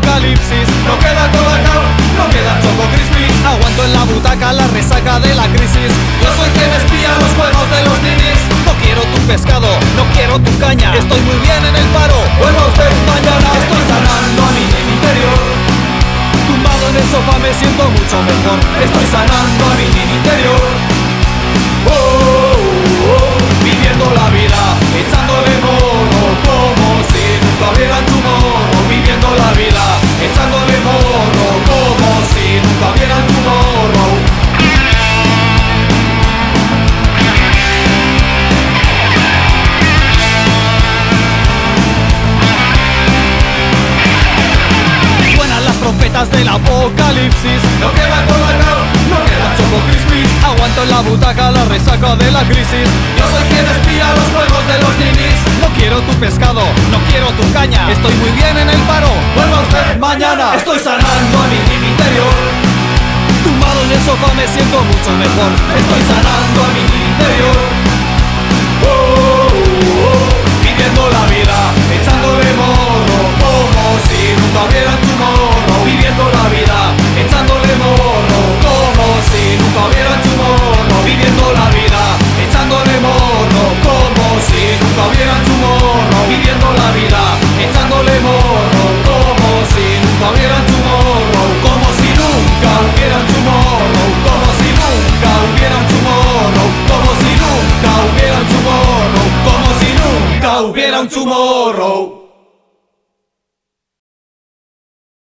apocalipsis. No queda colacao, no queda Choco Crispy. Aguanto en la butaca la resaca de la crisis. Yo soy quien espía los juegos de los ninis. No quiero tu pescado, no quiero tu caña. Estoy muy bien en el paro, Vuelva usted mañana. Estoy sanando a mi niño interior. tumbado en el sofá me siento mucho mejor. Estoy sanando a mi niño interior. Oh, oh, oh, viviendo la vida, echándole morro, como si nunca hubiera tomorrow. Viviendo la vida, echándole morro, como si nunca hubiera tomorrow. Suenan las trompetas del apocalipsis. No queda colacao, no queda Choco Crispy. Aguanto en la butaca la resaca de la crisis. Yo soy quien espía los juegos de los ninis. No quiero tu pescado, no quiero tu caña. Estoy muy bien en el paro, Vuelva usted mañana. Estoy sanando a mi niño interior. tumbado en el sofá me siento mucho mejor. Estoy sanando